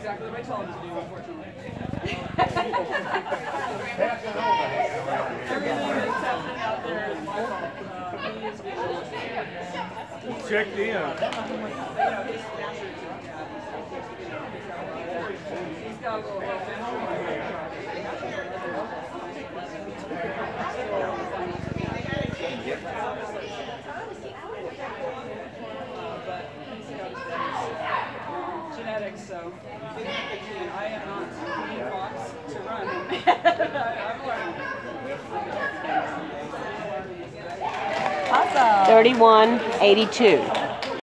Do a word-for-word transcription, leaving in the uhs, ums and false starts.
exactly what I told him to do, unfortunately. Everything that's happening out there is my fault. Uh, he is visual. Checked in. But, you know, his nature is, yeah, he's got a little help in genetics, so I am not Queen Fox to run. I'm learning. Awesome. thirty-one eighty-two.